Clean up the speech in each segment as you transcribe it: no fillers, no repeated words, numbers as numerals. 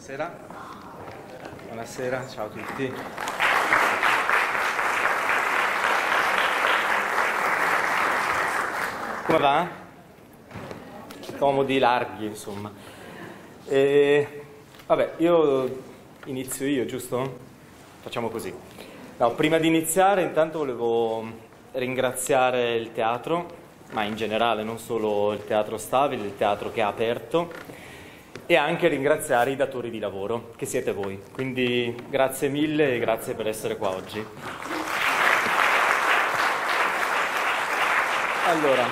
Buonasera. Buonasera, ciao a tutti. Come va? Comodi, larghi, insomma. Vabbè, inizio io, giusto? Facciamo così. No, prima di iniziare, intanto volevo ringraziare il teatro, ma in generale non solo il Teatro Stabile, il teatro che ha aperto, e anche ringraziare i datori di lavoro, che siete voi. Quindi grazie mille e grazie per essere qua oggi. Allora,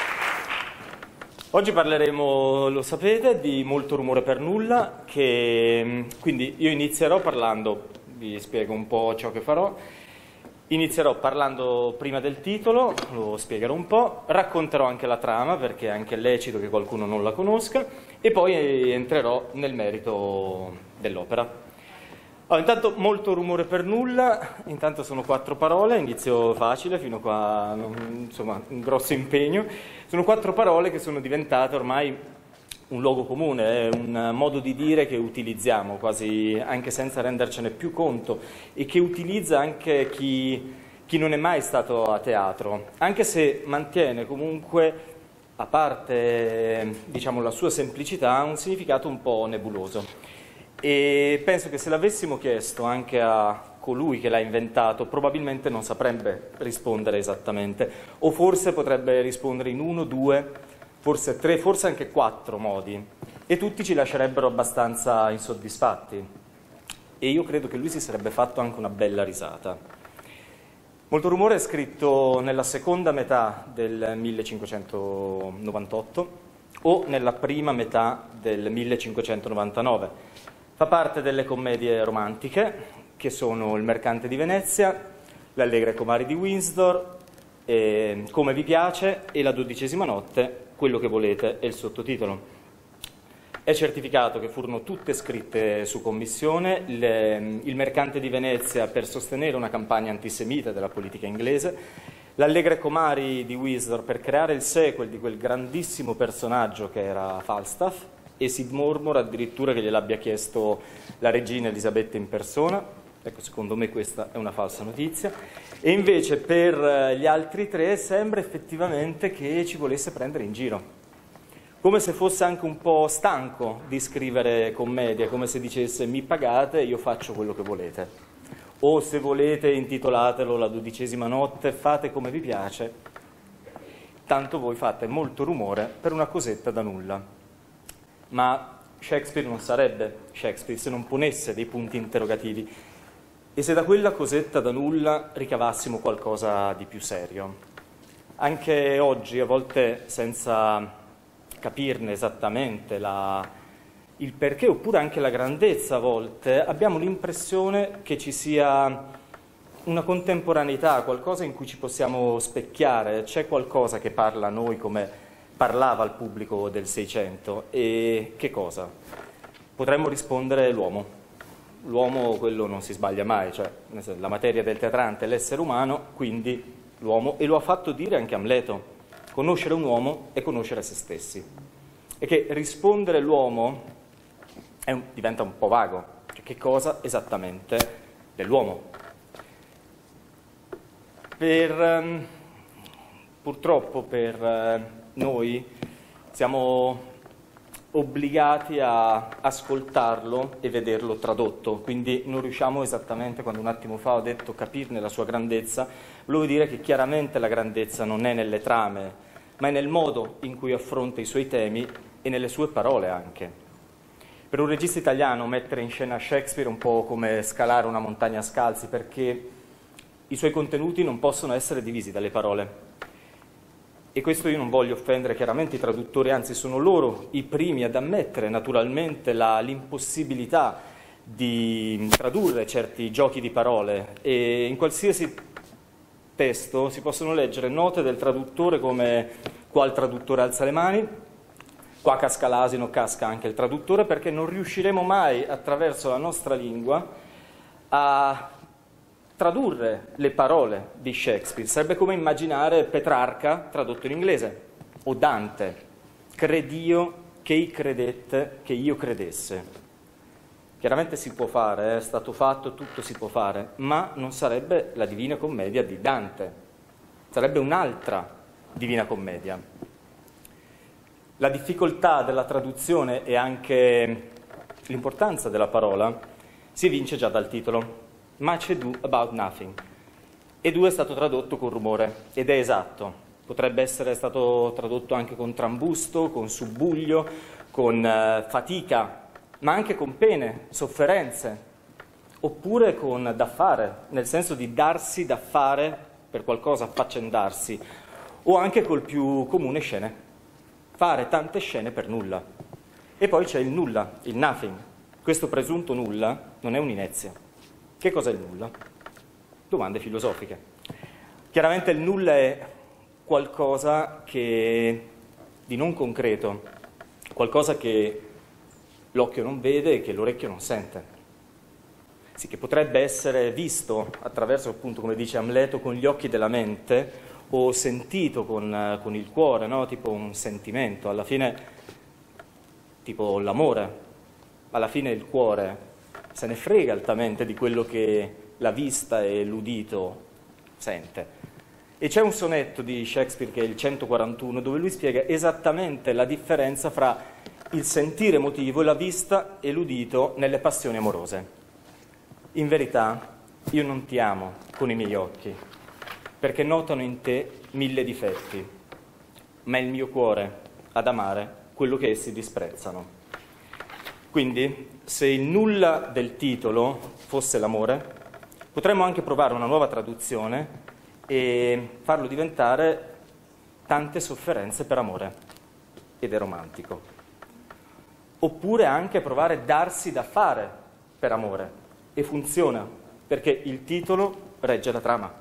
oggi parleremo, lo sapete, di Molto rumore per nulla, quindi io inizierò parlando, vi spiego un po' ciò che farò. Inizierò parlando prima del titolo, lo spiegherò un po', racconterò anche la trama perché è anche lecito che qualcuno non la conosca e poi entrerò nel merito dell'opera. Allora, intanto Molto rumore per nulla, intanto sono 4 parole, inizio facile fino a qua, insomma un grosso impegno. Sono 4 parole che sono diventate ormai un luogo comune, è un modo di dire che utilizziamo quasi anche senza rendercene più conto e che utilizza anche chi non è mai stato a teatro, anche se mantiene comunque, a parte diciamo la sua semplicità, un significato un po' nebuloso. E penso che se l'avessimo chiesto anche a colui che l'ha inventato, probabilmente non saprebbe rispondere esattamente, o forse potrebbe rispondere in 1, 2, forse 3, forse anche 4 modi, e tutti ci lascerebbero abbastanza insoddisfatti. E io credo che lui si sarebbe fatto anche una bella risata. Molto rumore è scritto nella seconda metà del 1598 o nella prima metà del 1599. Fa parte delle commedie romantiche, che sono Il mercante di Venezia, Le allegre comari di Windsor, Come vi piace e La 12ª notte, Quello che volete è il sottotitolo. È certificato che furono tutte scritte su commissione, Il mercante di Venezia per sostenere una campagna antisemita della politica inglese, L'allegre comari di Windsor per creare il sequel di quel grandissimo personaggio che era Falstaff, e Sid Mormor addirittura che gliel'abbia chiesto la regina Elisabetta in persona. Ecco, secondo me questa è una falsa notizia. E invece per gli altri 3 sembra effettivamente che ci volesse prendere in giro, come se fosse anche un po' stanco di scrivere commedie, come se dicesse mi pagate, io faccio quello che volete, o se volete intitolatelo La 12ª notte, fate come vi piace, tanto voi fate molto rumore per una cosetta da nulla. Ma Shakespeare non sarebbe Shakespeare se non ponesse dei punti interrogativi e se da quella cosetta da nulla ricavassimo qualcosa di più serio. Anche oggi, a volte senza capirne esattamente il perché, oppure anche la grandezza a volte, abbiamo l'impressione che ci sia una contemporaneità, qualcosa in cui ci possiamo specchiare, c'è qualcosa che parla a noi come parlava al pubblico del Seicento. E che cosa? Potremmo rispondere l'uomo. L'uomo, quello non si sbaglia mai, cioè la materia del teatrante è l'essere umano, quindi l'uomo, e lo ha fatto dire anche Amleto: conoscere un uomo è conoscere se stessi. E che rispondere l'uomo diventa un po' vago, cioè che cosa esattamente dell'uomo? Purtroppo per noi siamo obbligati a ascoltarlo e vederlo tradotto, quindi non riusciamo esattamente, quando un attimo fa ho detto capirne la sua grandezza, volevo dire che chiaramente la grandezza non è nelle trame, ma è nel modo in cui affronta i suoi temi e nelle sue parole anche. Per un regista italiano mettere in scena Shakespeare è un po' come scalare una montagna a scalzi, perché i suoi contenuti non possono essere divisi dalle parole. E questo io non voglio offendere chiaramente i traduttori, anzi sono loro i primi ad ammettere naturalmente l'impossibilità di tradurre certi giochi di parole, e in qualsiasi testo si possono leggere note del traduttore come qua il traduttore alza le mani, qua casca l'asino, casca anche il traduttore, perché non riusciremo mai attraverso la nostra lingua a tradurre le parole di Shakespeare. Sarebbe come immaginare Petrarca tradotto in inglese, o Dante, cred'io che i credette che io credesse. Chiaramente si può fare, è stato fatto, tutto si può fare, ma non sarebbe la Divina Commedia di Dante, sarebbe un'altra Divina Commedia. La difficoltà della traduzione e anche l'importanza della parola si evince già dal titolo, Much Ado About Nothing. Ado è stato tradotto con rumore, ed è esatto. Potrebbe essere stato tradotto anche con trambusto, con subbuglio, con fatica, ma anche con pene, sofferenze, oppure con da fare, nel senso di darsi da fare per qualcosa, affaccendarsi, o anche col più comune scene, fare tante scene per nulla. E poi c'è il nulla, il nothing. Questo presunto nulla non è un'inezia. Che cos'è il nulla? Domande filosofiche. Chiaramente il nulla è qualcosa di non concreto, qualcosa che l'occhio non vede e che l'orecchio non sente. Sì, che potrebbe essere visto attraverso, appunto, come dice Amleto, con gli occhi della mente o sentito con il cuore, no? Tipo un sentimento, alla fine, tipo l'amore. Alla fine il cuore se ne frega altamente di quello che la vista e l'udito sente. E c'è un sonetto di Shakespeare, che è il 141, dove lui spiega esattamente la differenza fra il sentire emotivo, la vista e l'udito nelle passioni amorose. In verità, io non ti amo con i miei occhi, perché notano in te 1000 difetti, ma è il mio cuore ad amare quello che essi disprezzano. Quindi, se il nulla del titolo fosse l'amore, potremmo anche provare una nuova traduzione e farlo diventare tante sofferenze per amore, ed è romantico. Oppure anche provare darsi da fare per amore, e funziona, perché il titolo regge la trama.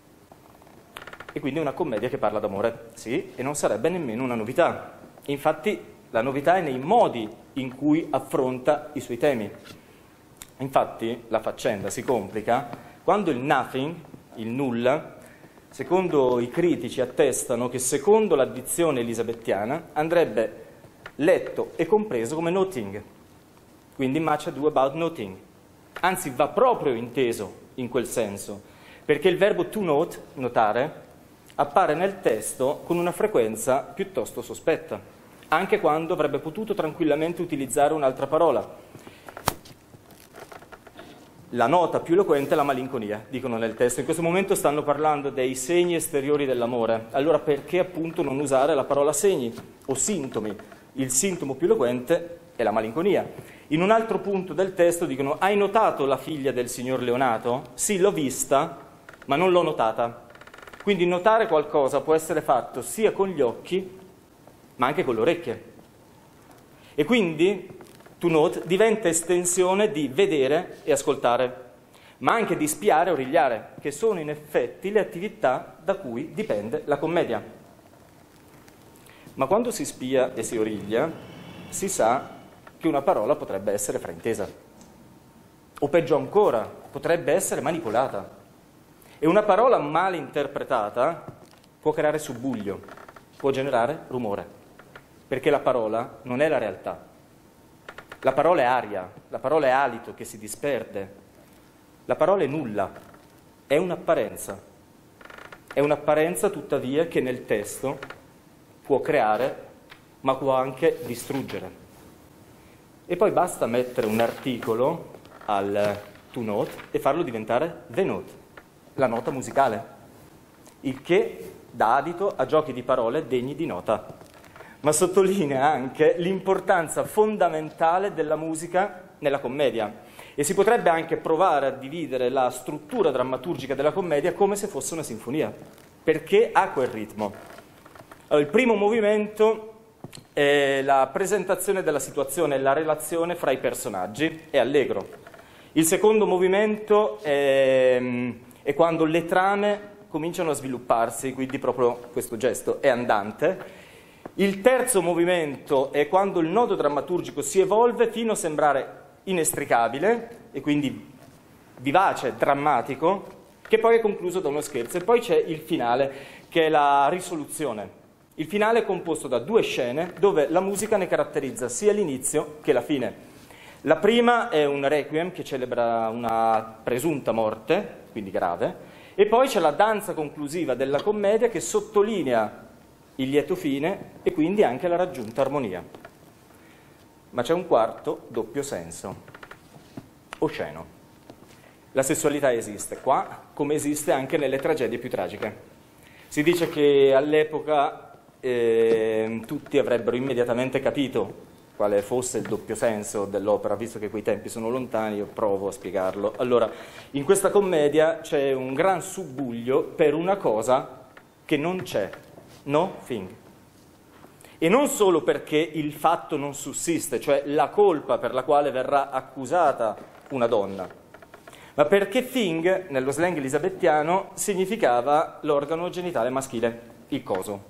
E quindi è una commedia che parla d'amore, sì, e non sarebbe nemmeno una novità. Infatti la novità è nei modi in cui affronta i suoi temi. Infatti la faccenda si complica quando il nothing, il nulla, secondo i critici attestano che secondo la dizione elisabettiana andrebbe letto e compreso come nothing, quindi much ado about nothing. Anzi, va proprio inteso in quel senso, perché il verbo to note, notare, appare nel testo con una frequenza piuttosto sospetta, anche quando avrebbe potuto tranquillamente utilizzare un'altra parola. La nota più eloquente è la malinconia, dicono nel testo. In questo momento stanno parlando dei segni esteriori dell'amore. Allora perché appunto non usare la parola segni o sintomi? Il sintomo più eloquente è la malinconia. In un altro punto del testo dicono: hai notato la figlia del signor Leonato? Sì, l'ho vista, ma non l'ho notata. Quindi notare qualcosa può essere fatto sia con gli occhi, ma anche con le orecchie. E quindi to note diventa estensione di vedere e ascoltare, ma anche di spiare e origliare, che sono in effetti le attività da cui dipende la commedia. Ma quando si spia e si origlia, si sa che una parola potrebbe essere fraintesa, o peggio ancora, potrebbe essere manipolata. E una parola mal interpretata può creare subbuglio, può generare rumore, perché la parola non è la realtà. La parola è aria, la parola è alito che si disperde, la parola è nulla, è un'apparenza. È un'apparenza tuttavia che nel testo può creare, ma può anche distruggere. E poi basta mettere un articolo al to note e farlo diventare the note, la nota musicale, il che dà adito a giochi di parole degni di nota, ma sottolinea anche l'importanza fondamentale della musica nella commedia. E si potrebbe anche provare a dividere la struttura drammaturgica della commedia come se fosse una sinfonia, perché ha quel ritmo. Allora, il primo movimento è la presentazione della situazione e la relazione fra i personaggi, è allegro. Il secondo movimento è quando le trame cominciano a svilupparsi, quindi proprio questo gesto è andante. Il terzo movimento è quando il nodo drammaturgico si evolve fino a sembrare inestricabile e quindi vivace, drammatico, che poi è concluso da uno scherzo. E poi c'è il finale, che è la risoluzione. Il finale è composto da 2 scene dove la musica ne caratterizza sia l'inizio che la fine. La prima è un requiem che celebra una presunta morte, quindi grave, e poi c'è la danza conclusiva della commedia che sottolinea il lieto fine e quindi anche la raggiunta armonia. Ma c'è un quarto doppio senso, osceno. La sessualità esiste qua, come esiste anche nelle tragedie più tragiche. Si dice che all'epoca tutti avrebbero immediatamente capito quale fosse il doppio senso dell'opera, visto che quei tempi sono lontani, io provo a spiegarlo. Allora, in questa commedia c'è un gran subbuglio per una cosa che non c'è, nothing. E non solo perché il fatto non sussiste, cioè la colpa per la quale verrà accusata una donna, ma perché thing, nello slang elisabettiano, significava l'organo genitale maschile, il coso.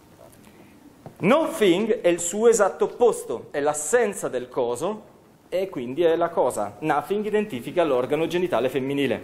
Nothing è il suo esatto opposto, è l'assenza del coso e quindi è la cosa. Nothing identifica l'organo genitale femminile.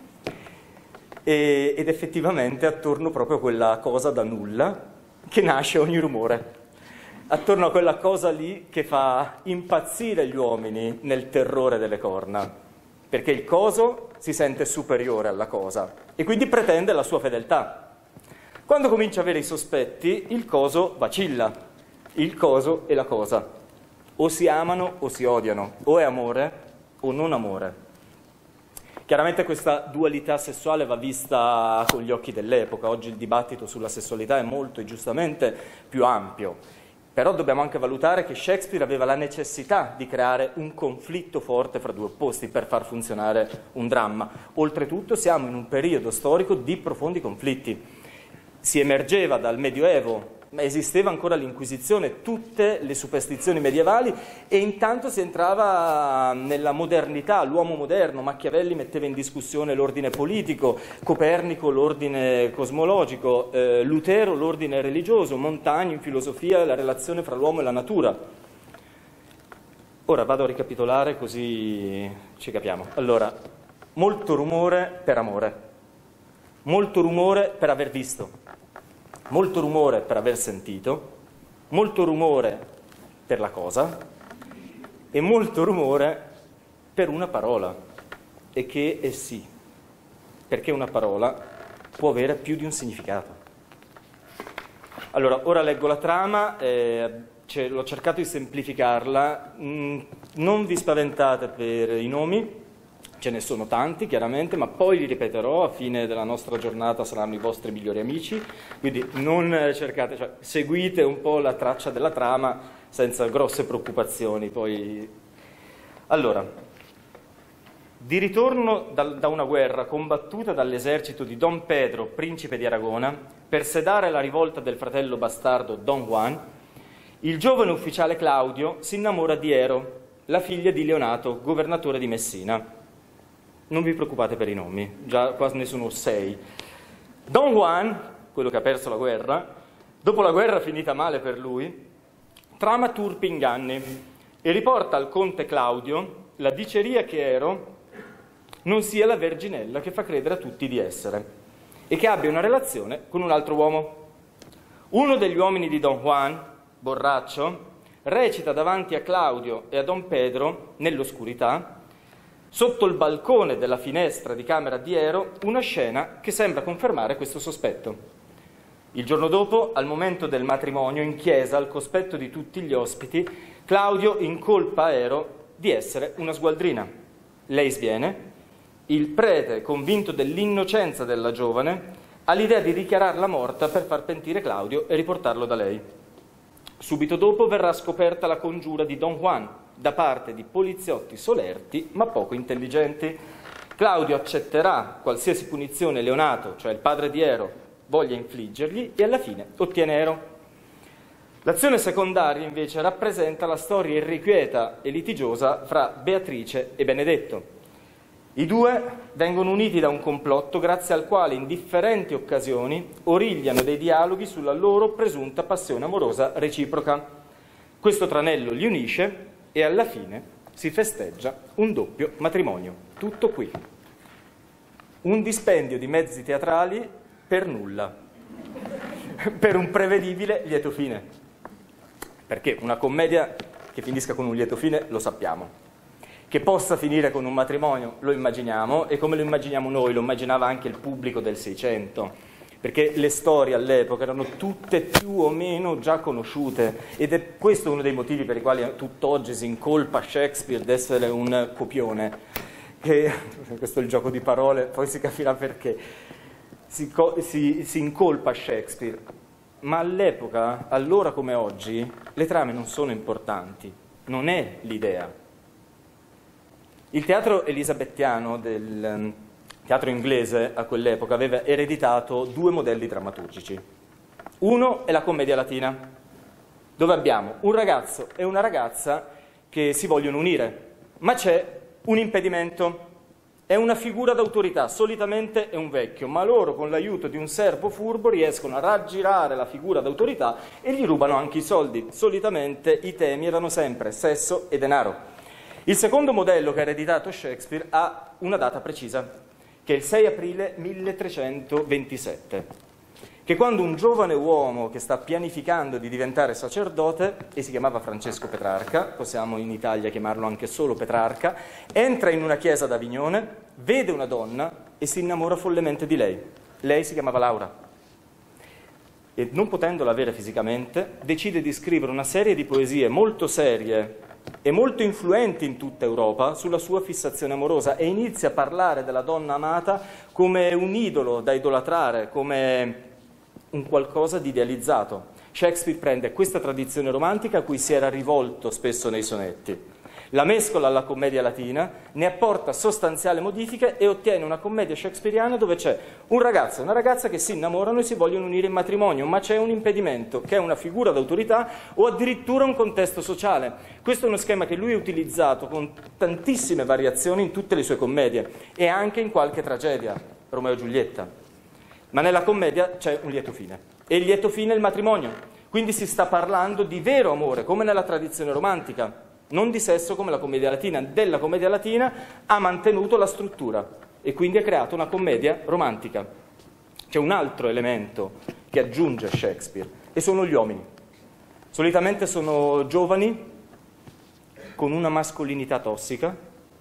Ed effettivamente attorno proprio a quella cosa da nulla che nasce ogni rumore. Attorno a quella cosa lì che fa impazzire gli uomini nel terrore delle corna, perché il coso si sente superiore alla cosa e quindi pretende la sua fedeltà. Quando comincia a avere i sospetti, il coso vacilla, il coso e la cosa. O si amano o si odiano, o è amore o non amore. Chiaramente questa dualità sessuale va vista con gli occhi dell'epoca. Oggi il dibattito sulla sessualità è molto e giustamente più ampio. Però dobbiamo anche valutare che Shakespeare aveva la necessità di creare un conflitto forte fra due opposti per far funzionare un dramma. Oltretutto siamo in un periodo storico di profondi conflitti. Si emergeva dal Medioevo, ma esisteva ancora l'Inquisizione, tutte le superstizioni medievali e intanto si entrava nella modernità, l'uomo moderno. Machiavelli metteva in discussione l'ordine politico, Copernico l'ordine cosmologico, Lutero l'ordine religioso, Montaigne in filosofia la relazione fra l'uomo e la natura. Ora vado a ricapitolare così ci capiamo. Allora, molto rumore per amore, molto rumore per aver visto, molto rumore per aver sentito, molto rumore per la cosa e molto rumore per una parola. E che è sì, perché una parola può avere più di un significato. Allora, ora leggo la trama, l'ho cercato di semplificarla, non vi spaventate per i nomi, ce ne sono tanti chiaramente, ma poi li ripeterò, a fine della nostra giornata saranno i vostri migliori amici, quindi non cercate, cioè, seguite un po' la traccia della trama senza grosse preoccupazioni. Poi. Allora, di ritorno da una guerra combattuta dall'esercito di Don Pedro, principe di Aragona, per sedare la rivolta del fratello bastardo Don Juan, il giovane ufficiale Claudio si innamora di Ero, la figlia di Leonato, governatore di Messina. Non vi preoccupate per i nomi, già qua ne sono 6. Don Juan, quello che ha perso la guerra, dopo la guerra finita male per lui, trama turpi inganni e riporta al conte Claudio la diceria che Ero non sia la verginella che fa credere a tutti di essere e che abbia una relazione con un altro uomo. Uno degli uomini di Don Juan, borraccio, recita davanti a Claudio e a Don Pedro, nell'oscurità, sotto il balcone della finestra di camera di Ero, una scena che sembra confermare questo sospetto. Il giorno dopo, al momento del matrimonio, in chiesa, al cospetto di tutti gli ospiti, Claudio incolpa Ero di essere una sgualdrina. Lei sviene. Il prete, convinto dell'innocenza della giovane, ha l'idea di dichiararla morta per far pentire Claudio e riportarlo da lei. Subito dopo verrà scoperta la congiura di Don Juan da parte di poliziotti solerti ma poco intelligenti. Claudio accetterà qualsiasi punizione Leonato, cioè il padre di Ero, voglia infliggergli e alla fine ottiene Ero. L'azione secondaria invece rappresenta la storia irrequieta e litigiosa fra Beatrice e Benedetto. I due vengono uniti da un complotto grazie al quale in differenti occasioni origliano dei dialoghi sulla loro presunta passione amorosa reciproca. Questo tranello li unisce e alla fine si festeggia un doppio matrimonio. Tutto qui. Un dispendio di mezzi teatrali per nulla, per un prevedibile lieto fine. Perché una commedia che finisca con un lieto fine lo sappiamo. Che possa finire con un matrimonio lo immaginiamo, e come lo immaginiamo noi lo immaginava anche il pubblico del Seicento, perché le storie all'epoca erano tutte più o meno già conosciute, ed è questo uno dei motivi per i quali tutt'oggi si incolpa Shakespeare di essere un copione, che, questo è il gioco di parole, poi si capirà perché, si incolpa Shakespeare, ma all'epoca, allora come oggi, le trame non sono importanti, non è l'idea. Il teatro elisabettiano del teatro inglese a quell'epoca aveva ereditato due modelli drammaturgici. Uno è la commedia latina, dove abbiamo un ragazzo e una ragazza che si vogliono unire, ma c'è un impedimento. È una figura d'autorità, solitamente è un vecchio, ma loro con l'aiuto di un servo furbo riescono a raggirare la figura d'autorità e gli rubano anche i soldi. Solitamente i temi erano sempre sesso e denaro. Il secondo modello che ha ereditato Shakespeare ha una data precisa, che è il 6 aprile 1327, che quando un giovane uomo che sta pianificando di diventare sacerdote, e si chiamava Francesco Petrarca, possiamo in Italia chiamarlo anche solo Petrarca, entra in una chiesa ad Avignone, vede una donna e si innamora follemente di lei. Lei si chiamava Laura. E non potendola avere fisicamente, decide di scrivere una serie di poesie molto serie e molto influenti in tutta Europa sulla sua fissazione amorosa, e inizia a parlare della donna amata come un idolo da idolatrare, come un qualcosa di idealizzato. Shakespeare prende questa tradizione romantica a cui si era rivolto spesso nei sonetti, la mescola alla commedia latina, ne apporta sostanziali modifiche e ottiene una commedia shakespeariana dove c'è un ragazzo e una ragazza che si innamorano e si vogliono unire in matrimonio, ma c'è un impedimento, che è una figura d'autorità o addirittura un contesto sociale. Questo è uno schema che lui ha utilizzato con tantissime variazioni in tutte le sue commedie e anche in qualche tragedia, Romeo e Giulietta. Ma nella commedia c'è un lieto fine, e il lieto fine è il matrimonio. Quindi si sta parlando di vero amore, come nella tradizione romantica, non di sesso come la commedia latina. Della commedia latina ha mantenuto la struttura e quindi ha creato una commedia romantica. C'è un altro elemento che aggiunge Shakespeare, e sono gli uomini. Solitamente sono giovani con una mascolinità tossica,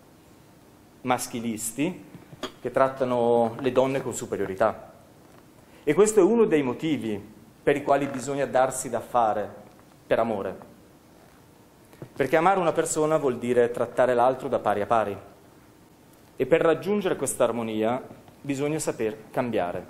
maschilisti, che trattano le donne con superiorità. E questo è uno dei motivi per i quali bisogna darsi da fare per amore. Perché amare una persona vuol dire trattare l'altro da pari a pari. E per raggiungere questa armonia bisogna saper cambiare.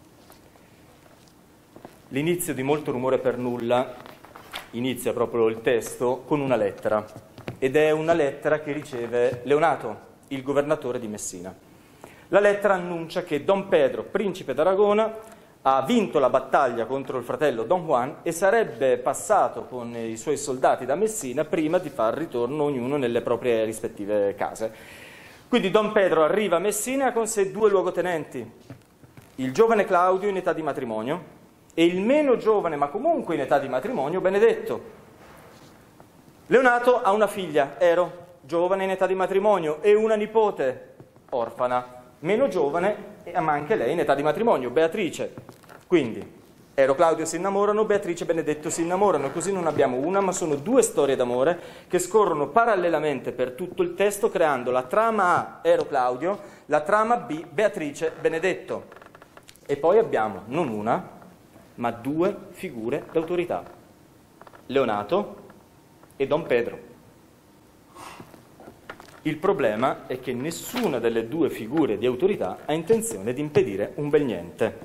L'inizio di Molto rumore per nulla inizia proprio il testo con una lettera. Ed è una lettera che riceve Leonato, il governatore di Messina. La lettera annuncia che Don Pedro, principe d'Aragona, ha vinto la battaglia contro il fratello Don Juan e sarebbe passato con i suoi soldati da Messina prima di far ritorno ognuno nelle proprie rispettive case. Quindi Don Pedro arriva a Messina e ha con sé due luogotenenti, il giovane Claudio in età di matrimonio e il meno giovane ma comunque in età di matrimonio Benedetto. Leonato ha una figlia, Ero, giovane in età di matrimonio, e una nipote, orfana, meno giovane, ma anche lei in età di matrimonio, Beatrice. Quindi Ero e Claudio si innamorano, Beatrice e Benedetto si innamorano, così non abbiamo una, ma sono due storie d'amore che scorrono parallelamente per tutto il testo, creando la trama A, Ero Claudio, la trama B, Beatrice Benedetto. E poi abbiamo non una, ma due figure d'autorità, Leonato e Don Pedro. Il problema è che nessuna delle due figure di autorità ha intenzione di impedire un bel niente.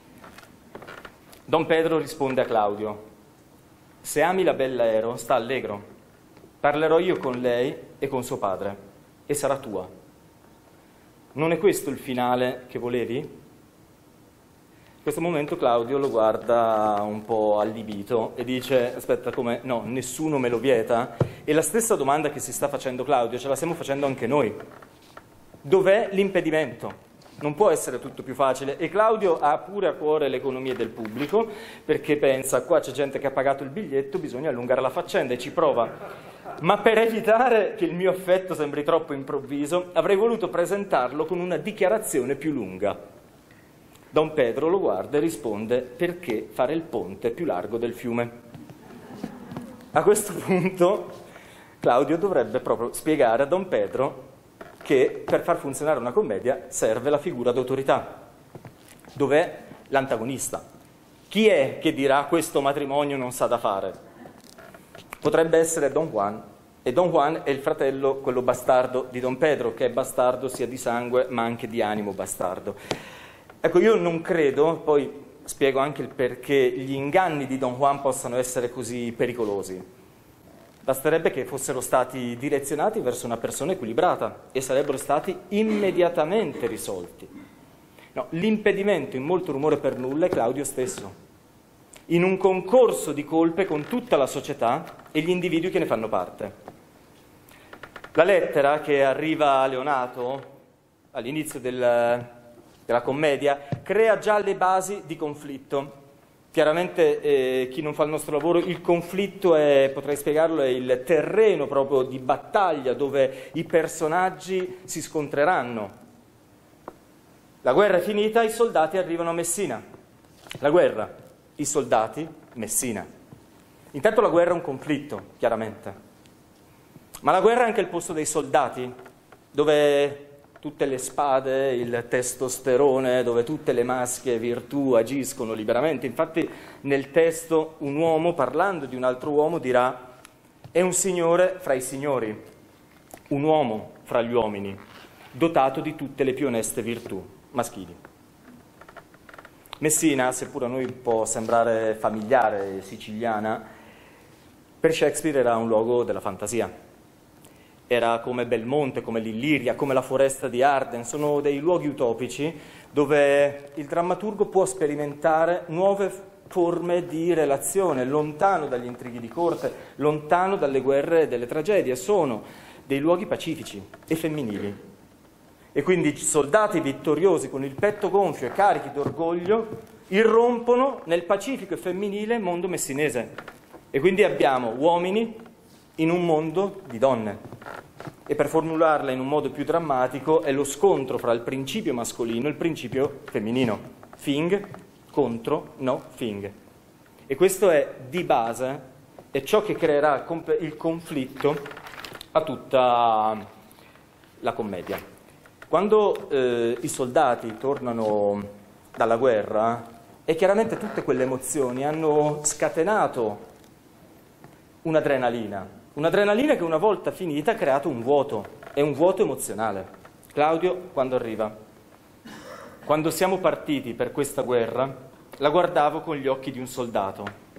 Don Pedro risponde a Claudio: se ami la bella Ero, sta allegro. Parlerò io con lei e con suo padre, e sarà tua. Non è questo il finale che volevi? In questo momento Claudio lo guarda un po' allibito e dice: aspetta, come? No, nessuno me lo vieta? E la stessa domanda che si sta facendo Claudio ce la stiamo facendo anche noi. Dov'è l'impedimento? Non può essere tutto più facile. E Claudio ha pure a cuore le economie del pubblico, perché pensa: qua c'è gente che ha pagato il biglietto, bisogna allungare la faccenda, e ci prova. Ma per evitare che il mio affetto sembri troppo improvviso, avrei voluto presentarlo con una dichiarazione più lunga. Don Pedro lo guarda e risponde: perché fare il ponte più largo del fiume? A questo punto Claudio dovrebbe proprio spiegare a Don Pedro che per far funzionare una commedia serve la figura d'autorità. Dov'è l'antagonista? Chi è che dirà questo matrimonio non sa da fare? Potrebbe essere Don Juan, e Don Juan è il fratello, quello bastardo di Don Pedro, che è bastardo sia di sangue ma anche di animo bastardo. Ecco, io non credo, poi spiego anche il perché gli inganni di Don Juan possano essere così pericolosi. Basterebbe che fossero stati direzionati verso una persona equilibrata e sarebbero stati immediatamente risolti. No, l'impedimento in molto rumore per nulla è Claudio stesso, in un concorso di colpe con tutta la società e gli individui che ne fanno parte. La lettera che arriva a Leonato all'inizio della commedia crea già le basi di conflitto. Chiaramente chi non fa il nostro lavoro, il conflitto è, potrei spiegarlo, è il terreno proprio di battaglia dove i personaggi si scontreranno. La guerra è finita, i soldati arrivano a Messina. La guerra, i soldati, Messina. Intanto la guerra è un conflitto, chiaramente. Ma la guerra è anche il posto dei soldati, dove tutte le spade, il testosterone, dove tutte le maschie virtù agiscono liberamente. Infatti nel testo un uomo, parlando di un altro uomo, dirà: è un signore fra i signori, un uomo fra gli uomini, dotato di tutte le più oneste virtù maschili. Messina, seppur a noi può sembrare familiare, siciliana, per Shakespeare era un luogo della fantasia. Era come Belmonte, come l'Illiria, come la foresta di Arden, sono dei luoghi utopici dove il drammaturgo può sperimentare nuove forme di relazione, lontano dagli intrighi di corte, lontano dalle guerre e delle tragedie. Sono dei luoghi pacifici e femminili. E quindi soldati vittoriosi con il petto gonfio e carichi d'orgoglio irrompono nel pacifico e femminile mondo messinese. E quindi abbiamo uomini in un mondo di donne. E per formularla in un modo più drammatico è lo scontro fra il principio mascolino e il principio femminino. Thing contro no thing. E questo è di base, è ciò che creerà il conflitto a tutta la commedia. Quando i soldati tornano dalla guerra, e chiaramente tutte quelle emozioni hanno scatenato un'adrenalina che una volta finita ha creato un vuoto, è un vuoto emozionale. Claudio, quando arriva, quando siamo partiti per questa guerra, la guardavo con gli occhi di un soldato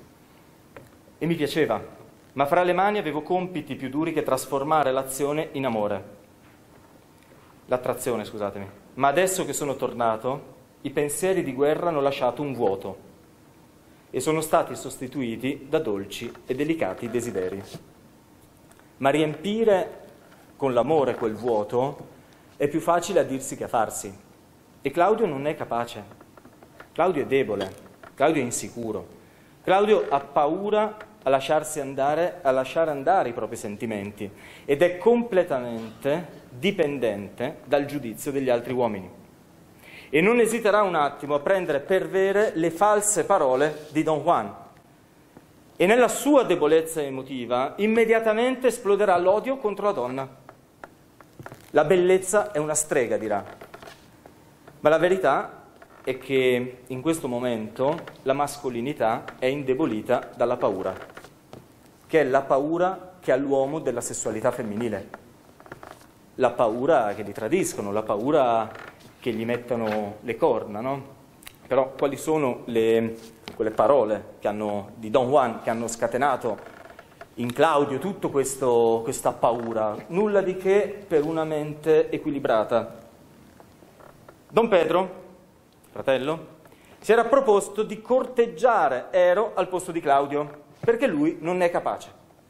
e mi piaceva, ma fra le mani avevo compiti più duri che trasformare l'azione in amore. L'attrazione, scusatemi. Ma adesso che sono tornato, i pensieri di guerra hanno lasciato un vuoto e sono stati sostituiti da dolci e delicati desideri. Ma riempire con l'amore quel vuoto è più facile a dirsi che a farsi. E Claudio non è capace. Claudio è debole. Claudio è insicuro. Claudio ha paura a lasciarsi andare, a lasciare andare i propri sentimenti ed è completamente dipendente dal giudizio degli altri uomini. E non esiterà un attimo a prendere per vere le false parole di Don Juan. E nella sua debolezza emotiva immediatamente esploderà l'odio contro la donna. La bellezza è una strega, dirà. Ma la verità è che in questo momento la mascolinità è indebolita dalla paura, che è la paura che ha l'uomo della sessualità femminile, la paura che li tradiscono, la paura che gli mettano le corna, no? Però quali sono quelle parole di Don Juan che hanno scatenato in Claudio tutta questa paura? Nulla di che per una mente equilibrata. Don Pedro, fratello, si era proposto di corteggiare Ero al posto di Claudio, perché lui non è capace.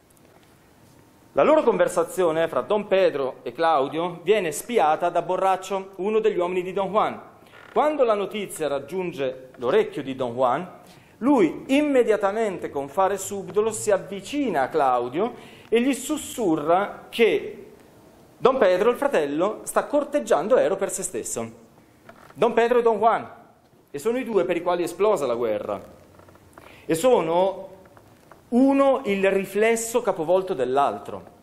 La loro conversazione fra Don Pedro e Claudio viene spiata da Borraccio, uno degli uomini di Don Juan. Quando la notizia raggiunge l'orecchio di Don Juan, lui immediatamente con fare subdolo si avvicina a Claudio e gli sussurra che Don Pedro, il fratello, sta corteggiando Ero per se stesso. Don Pedro e Don Juan, e sono i due per i quali è esplosa la guerra, e sono uno il riflesso capovolto dell'altro.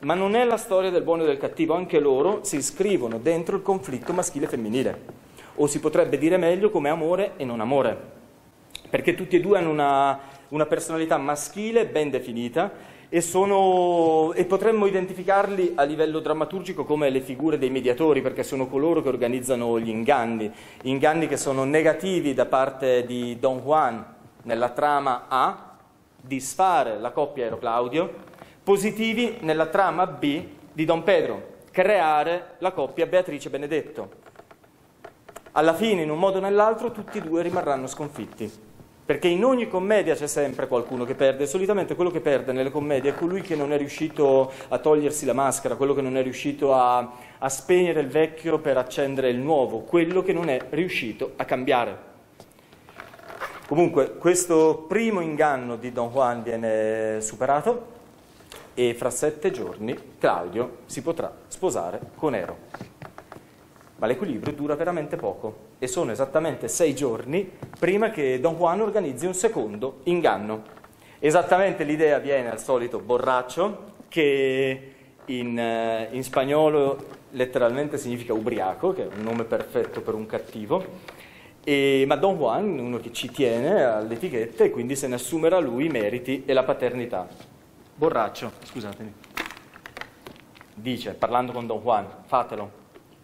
ma non è la storia del buono e del cattivo, anche loro si iscrivono dentro il conflitto maschile e femminile, o si potrebbe dire meglio come amore e non amore, perché tutti e due hanno una personalità maschile ben definita e potremmo identificarli a livello drammaturgico come le figure dei mediatori, perché sono coloro che organizzano gli inganni che sono negativi da parte di Don Juan nella trama A, disfare la coppia Ero-Claudio, positivi nella trama B di Don Pedro, creare la coppia Beatrice-Benedetto. Alla fine, in un modo o nell'altro, tutti e due rimarranno sconfitti, perché in ogni commedia c'è sempre qualcuno che perde, e solitamente quello che perde nelle commedie è colui che non è riuscito a togliersi la maschera, quello che non è riuscito a spegnere il vecchio per accendere il nuovo, quello che non è riuscito a cambiare. Comunque, questo primo inganno di Don Juan viene superato e fra 7 giorni Claudio si potrà sposare con Ero. Ma l'equilibrio dura veramente poco e sono esattamente 6 giorni prima che Don Juan organizzi un secondo inganno. Esattamente l'idea viene al solito borraccio, che in spagnolo letteralmente significa ubriaco, che è un nome perfetto per un cattivo, ma Don Juan, uno che ci tiene alle etichette, e quindi se ne assumerà lui i meriti e la paternità. Borraccio, scusatemi, dice, parlando con Don Juan, fatelo.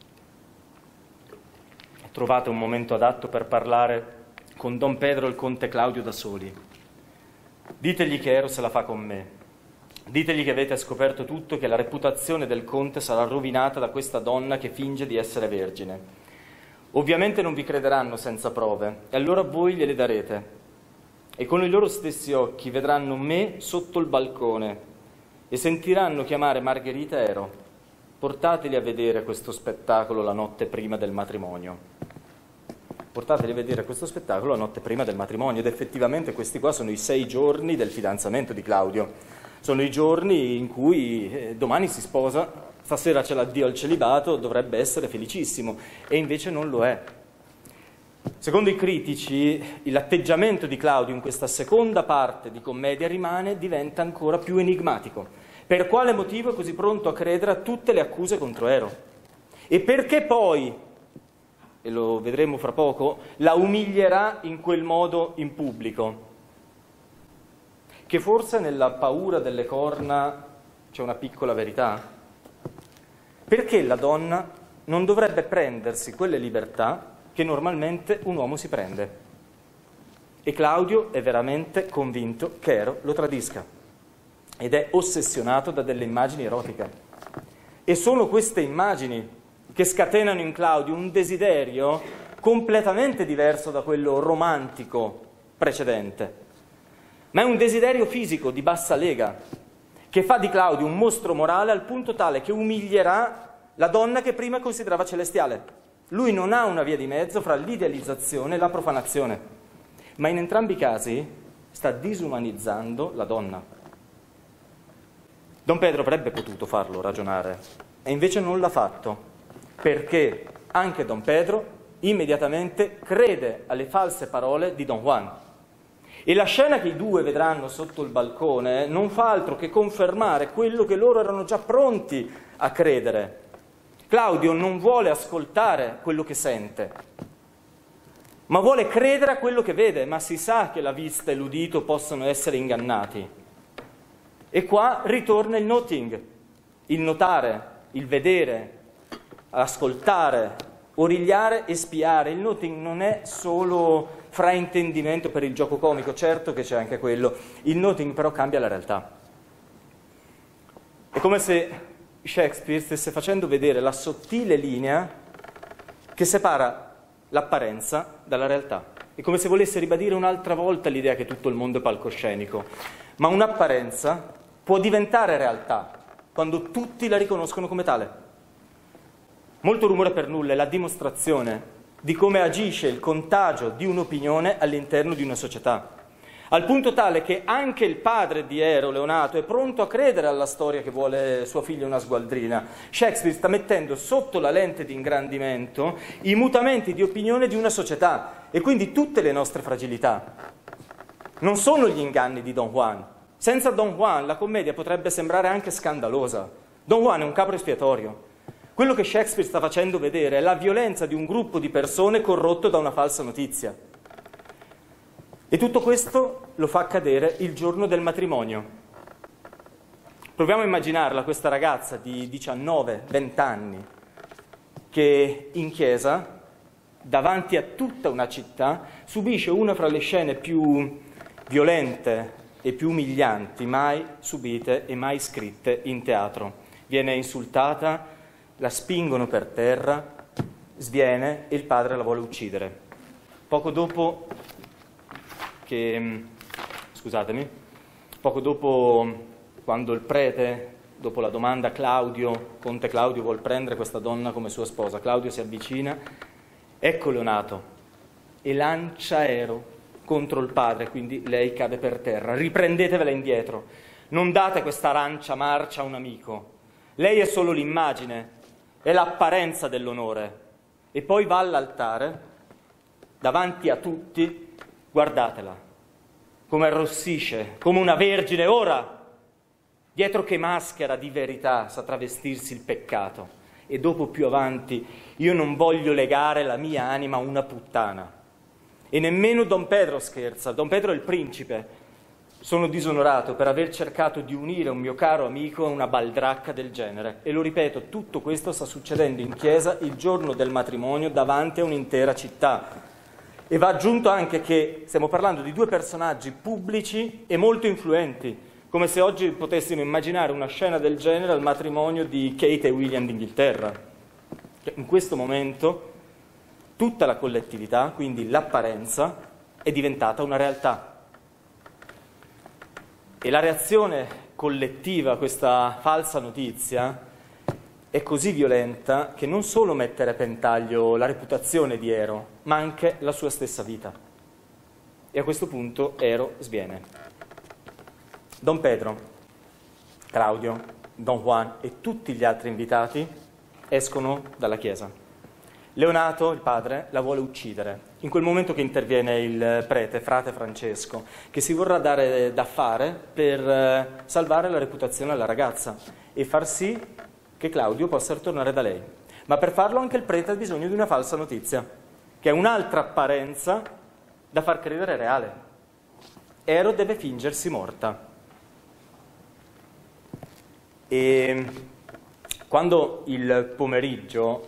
Trovate un momento adatto per parlare con Don Pedro e il conte Claudio da soli. Ditegli che Ero se la fa con me. Ditegli che avete scoperto tutto e che la reputazione del conte sarà rovinata da questa donna che finge di essere vergine. Ovviamente non vi crederanno senza prove, e allora voi gliele darete. E con i loro stessi occhi vedranno me sotto il balcone e sentiranno chiamare Margherita Ero. Portateli a vedere questo spettacolo la notte prima del matrimonio. Portateli a vedere questo spettacolo la notte prima del matrimonio. Ed effettivamente questi qua sono i 6 giorni del fidanzamento di Claudio. Sono i giorni in cui domani si sposa, stasera c'è l'addio al celibato, dovrebbe essere felicissimo, e invece non lo è. Secondo i critici, l'atteggiamento di Claudio in questa seconda parte di commedia diventa ancora più enigmatico. Per quale motivo è così pronto a credere a tutte le accuse contro Ero? E perché poi, e lo vedremo fra poco, la umilierà in quel modo in pubblico? Che forse nella paura delle corna c'è una piccola verità? Perché la donna non dovrebbe prendersi quelle libertà che normalmente un uomo si prende? E Claudio è veramente convinto che Ero lo tradisca ed è ossessionato da delle immagini erotiche. E sono queste immagini che scatenano in Claudio un desiderio completamente diverso da quello romantico precedente, ma è un desiderio fisico di bassa lega che fa di Claudio un mostro morale al punto tale che umilierà la donna che prima considerava celestiale. Lui non ha una via di mezzo fra l'idealizzazione e la profanazione, ma in entrambi i casi sta disumanizzando la donna. Don Pedro avrebbe potuto farlo ragionare, e invece non l'ha fatto, perché anche Don Pedro immediatamente crede alle false parole di Don Juan. E la scena che i due vedranno sotto il balcone non fa altro che confermare quello che loro erano già pronti a credere. Claudio non vuole ascoltare quello che sente, ma vuole credere a quello che vede, ma si sa che la vista e l'udito possono essere ingannati. E qua ritorna il noting, il notare, il vedere, ascoltare, origliare e spiare. Il noting non è solo fraintendimento per il gioco comico, certo che c'è anche quello. Il noting però cambia la realtà. È come se Shakespeare stesse facendo vedere la sottile linea che separa l'apparenza dalla realtà. È come se volesse ribadire un'altra volta l'idea che tutto il mondo è palcoscenico, ma un'apparenza può diventare realtà quando tutti la riconoscono come tale. Molto rumore per nulla è la dimostrazione di come agisce il contagio di un'opinione all'interno di una società, al punto tale che anche il padre di Ero, Leonato, è pronto a credere alla storia che vuole suo figlio una sgualdrina. Shakespeare sta mettendo sotto la lente di ingrandimento i mutamenti di opinione di una società e quindi tutte le nostre fragilità. Non sono gli inganni di Don Juan. Senza Don Juan la commedia potrebbe sembrare anche scandalosa, Don Juan è un capro espiatorio. Quello che Shakespeare sta facendo vedere è la violenza di un gruppo di persone corrotto da una falsa notizia. E tutto questo lo fa accadere il giorno del matrimonio. Proviamo a immaginarla, questa ragazza di 19-20 anni, che in chiesa, davanti a tutta una città, subisce una fra le scene più violente e più umilianti mai subite e mai scritte in teatro. Viene insultata, la spingono per terra, sviene e il padre la vuole uccidere. Poco dopo, quando il prete, dopo la domanda, Conte Claudio vuol prendere questa donna come sua sposa, Claudio si avvicina, ecco Leonato, e lancia Ero contro il padre, quindi lei cade per terra. Riprendetevela indietro, non date questa arancia marcia a un amico. Lei è solo l'immagine, è l'apparenza dell'onore. E poi va all'altare, davanti a tutti, guardatela, come arrossisce, come una vergine. Ora, dietro che maschera di verità sa travestirsi il peccato. E dopo, più avanti, io non voglio legare la mia anima a una puttana. E nemmeno Don Pedro scherza, Don Pedro è il principe. Sono disonorato per aver cercato di unire un mio caro amico a una baldracca del genere. E lo ripeto, tutto questo sta succedendo in chiesa il giorno del matrimonio davanti a un'intera città. E va aggiunto anche che stiamo parlando di due personaggi pubblici e molto influenti, come se oggi potessimo immaginare una scena del genere al matrimonio di Kate e William d'Inghilterra. In questo momento tutta la collettività, quindi l'apparenza, è diventata una realtà. E la reazione collettiva a questa falsa notizia è così violenta che non solo mette a repentaglio la reputazione di Ero, ma anche la sua stessa vita. E a questo punto Ero sviene. Don Pedro, Claudio, Don Juan e tutti gli altri invitati escono dalla chiesa. Leonato, il padre, la vuole uccidere. In quel momento che interviene il prete, frate Francesco, che si vorrà dare da fare per salvare la reputazione alla ragazza e far sì che Claudio possa ritornare da lei. Ma per farlo anche il prete ha bisogno di una falsa notizia, che è un'altra apparenza da far credere reale. Ero deve fingersi morta. E quando il pomeriggio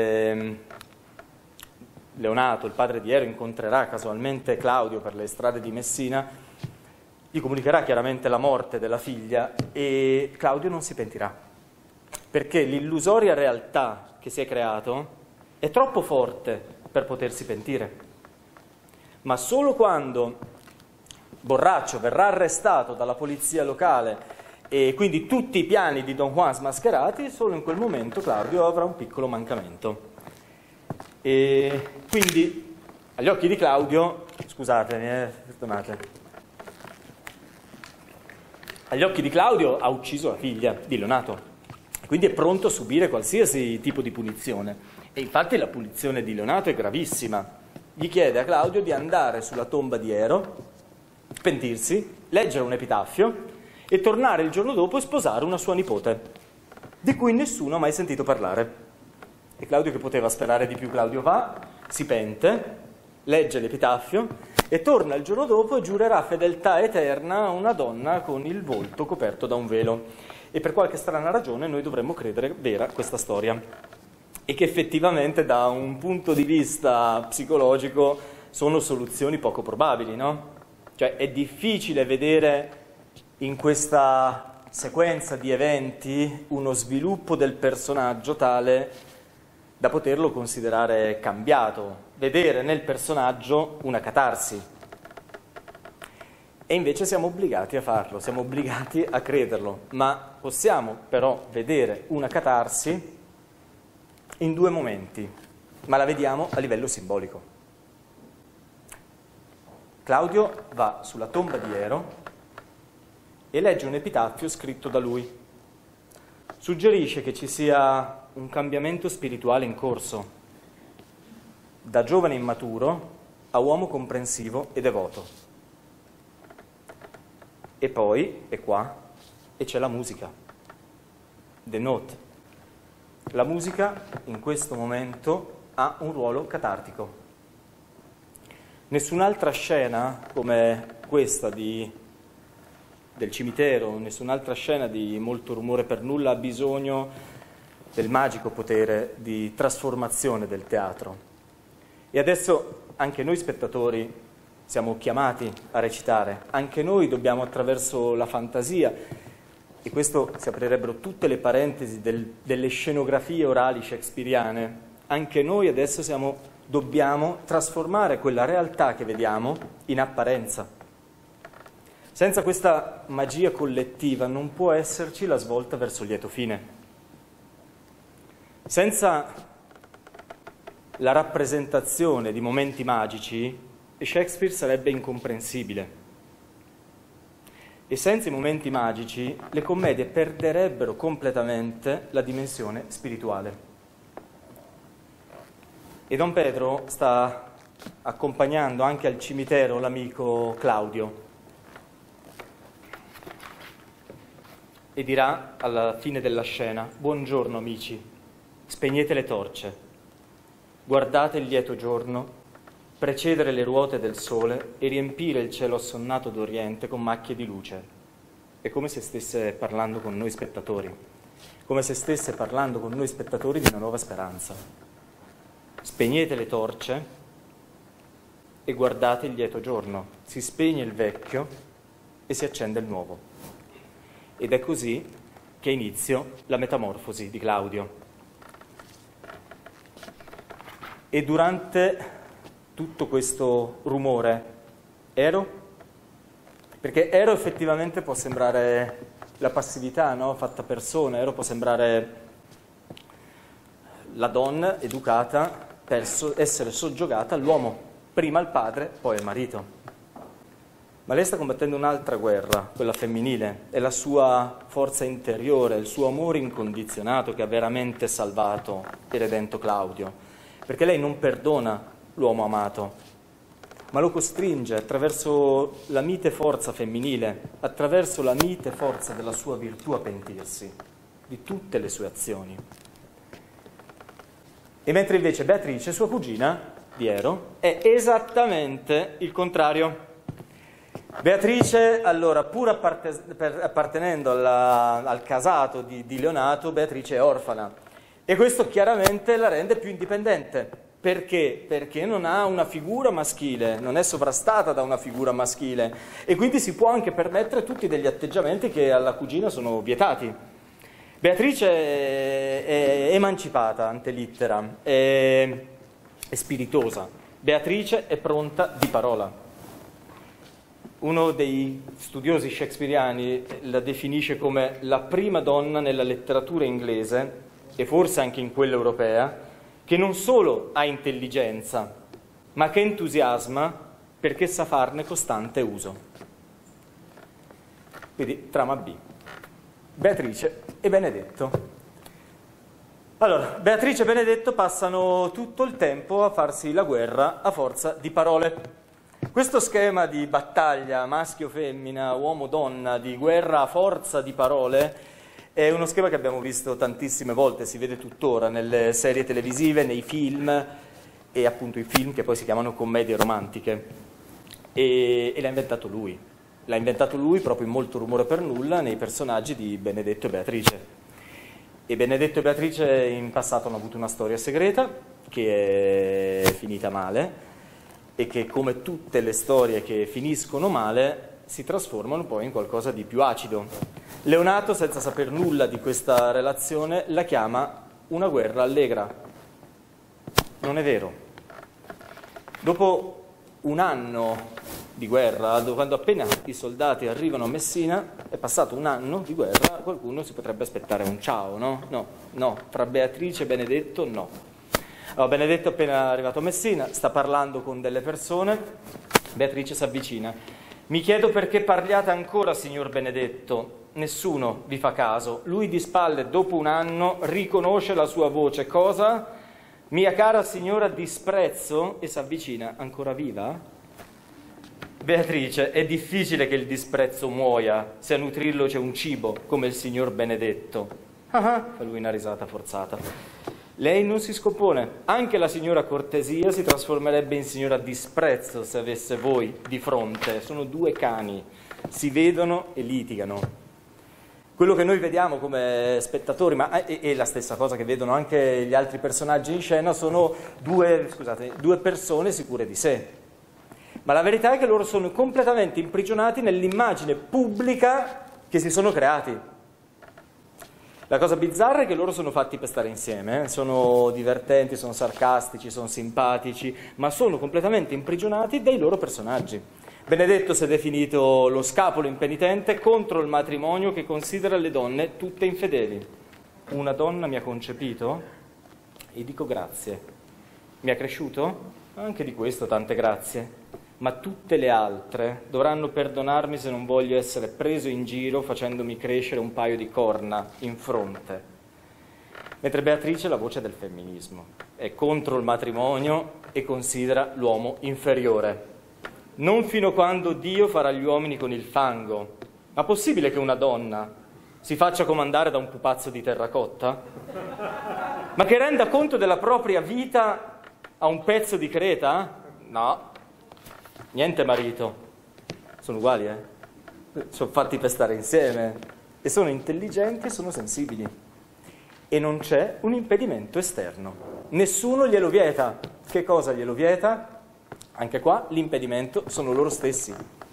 Leonato, il padre di Ero, incontrerà casualmente Claudio per le strade di Messina, gli comunicherà chiaramente la morte della figlia e Claudio non si pentirà, perché l'illusoria realtà che si è creato è troppo forte per potersi pentire. Ma solo quando Borraccio verrà arrestato dalla polizia locale e quindi tutti i piani di Don Juan smascherati, solo in quel momento Claudio avrà un piccolo mancamento. E quindi agli occhi di Claudio, perdonate, agli occhi di Claudio ha ucciso la figlia di Leonato, quindi è pronto a subire qualsiasi tipo di punizione. E infatti la punizione di Leonato è gravissima. Gli chiede a Claudio di andare sulla tomba di Ero, pentirsi, leggere un epitaffio e tornare il giorno dopo e sposare una sua nipote, di cui nessuno ha mai sentito parlare. E Claudio, che poteva sperare di più, Claudio va, si pente, legge l'epitaffio e torna il giorno dopo e giurerà fedeltà eterna a una donna con il volto coperto da un velo. E per qualche strana ragione noi dovremmo credere vera questa storia e che effettivamente da un punto di vista psicologico sono soluzioni poco probabili, no? Cioè è difficile vedere in questa sequenza di eventi uno sviluppo del personaggio tale da poterlo considerare cambiato, vedere nel personaggio una catarsi. E invece siamo obbligati a farlo, siamo obbligati a crederlo, ma possiamo però vedere una catarsi in due momenti, ma la vediamo a livello simbolico. Claudio va sulla tomba di Ero e legge un epitaffio scritto da lui. Suggerisce che ci sia un cambiamento spirituale in corso, da giovane immaturo a uomo comprensivo e devoto. E poi è qua e c'è la musica. The Note. La musica in questo momento ha un ruolo catartico. Nessun'altra scena come questa del cimitero, nessun'altra scena di Molto rumore per nulla ha bisogno del magico potere di trasformazione del teatro. E adesso anche noi spettatori siamo chiamati a recitare, anche noi dobbiamo attraverso la fantasia, e questo si aprirebbero tutte le parentesi delle scenografie orali shakespeariane, anche noi adesso dobbiamo trasformare quella realtà che vediamo in apparenza. Senza questa magia collettiva non può esserci la svolta verso il lieto fine. Senza la rappresentazione di momenti magici, Shakespeare sarebbe incomprensibile. E senza i momenti magici, le commedie perderebbero completamente la dimensione spirituale. E Don Pedro sta accompagnando anche al cimitero l'amico Claudio e dirà alla fine della scena: buongiorno amici, spegnete le torce, guardate il lieto giorno precedere le ruote del sole e riempire il cielo assonnato d'Oriente con macchie di luce. È come se stesse parlando con noi spettatori, come se stesse parlando con noi spettatori di una nuova speranza. Spegnete le torce e guardate il lieto giorno, si spegne il vecchio e si accende il nuovo. Ed è così che inizia la metamorfosi di Claudio. E durante tutto questo rumore, Ero? Perché Ero effettivamente può sembrare la passività, no? Fatta persona, Ero può sembrare la donna educata per essere soggiogata all'uomo, prima al padre, poi al marito. Ma lei sta combattendo un'altra guerra, quella femminile, è la sua forza interiore, il suo amore incondizionato che ha veramente salvato e redento Claudio, perché lei non perdona l'uomo amato, ma lo costringe attraverso la mite forza femminile, attraverso la mite forza della sua virtù a pentirsi di tutte le sue azioni. E mentre invece Beatrice, sua cugina di Ero, è esattamente il contrario. Beatrice, allora, pur appartenendo al casato di Leonato, Beatrice è orfana e questo chiaramente la rende più indipendente. Perché? Perché non ha una figura maschile, non è sovrastata da una figura maschile e quindi si può anche permettere tutti degli atteggiamenti che alla cugina sono vietati. Beatrice è emancipata ante litteram, è spiritosa. Beatrice è pronta di parola. Uno dei studiosi shakespeariani la definisce come la prima donna nella letteratura inglese e forse anche in quella europea, che non solo ha intelligenza, ma che entusiasma perché sa farne costante uso. Quindi, trama B. Beatrice e Benedetto. Allora, Beatrice e Benedetto passano tutto il tempo a farsi la guerra a forza di parole. Questo schema di battaglia maschio-femmina, uomo-donna, di guerra a forza di parole, è uno schema che abbiamo visto tantissime volte, si vede tuttora nelle serie televisive, nei film, e appunto i film che poi si chiamano commedie romantiche. E l'ha inventato lui. L'ha inventato lui proprio in Molto rumore per nulla nei personaggi di Benedetto e Beatrice. E Benedetto e Beatrice in passato hanno avuto una storia segreta che è finita male e che, come tutte le storie che finiscono male, si trasformano poi in qualcosa di più acido. Leonato, senza saper nulla di questa relazione, la chiama una guerra allegra. Non è vero. Dopo un anno di guerra, quando appena i soldati arrivano a Messina, è passato un anno di guerra, qualcuno si potrebbe aspettare un ciao, no? No, fra Beatrice e Benedetto no. Allora, Benedetto è appena arrivato a Messina, sta parlando con delle persone, Beatrice si avvicina. Mi chiedo perché parliate ancora, signor Benedetto. Nessuno vi fa caso. Lui di spalle, dopo un anno, riconosce la sua voce. Cosa? Mia cara signora, disprezzo? E si avvicina. Ancora viva? Beatrice, è difficile che il disprezzo muoia se a nutrirlo c'è un cibo come il signor Benedetto. Ah, fa lui una risata forzata. Lei non si scompone. Anche la signora cortesia si trasformerebbe in signora disprezzo se avesse voi di fronte. Sono due cani, si vedono e litigano. Quello che noi vediamo come spettatori, ma è la stessa cosa che vedono anche gli altri personaggi in scena, sono due persone sicure di sé. Ma la verità è che loro sono completamente imprigionati nell'immagine pubblica che si sono creati. La cosa bizzarra è che loro sono fatti per stare insieme, sono divertenti, sono sarcastici, sono simpatici, ma sono completamente imprigionati dai loro personaggi. Benedetto si è definito lo scapolo impenitente contro il matrimonio che considera le donne tutte infedeli. Una donna mi ha concepito e dico grazie. Mi ha cresciuto? Anche di questo tante grazie. Ma tutte le altre dovranno perdonarmi se non voglio essere preso in giro facendomi crescere un paio di corna in fronte. Mentre Beatrice è la voce del femminismo, è contro il matrimonio e considera l'uomo inferiore. Non fino a quando Dio farà gli uomini con il fango. Ma possibile che una donna si faccia comandare da un pupazzo di terracotta? Ma che renda conto della propria vita a un pezzo di creta? No. Niente marito, sono uguali, sono fatti per stare insieme e sono intelligenti e sono sensibili e non c'è un impedimento esterno, nessuno glielo vieta. Che cosa glielo vieta? Anche qua l'impedimento sono loro stessi.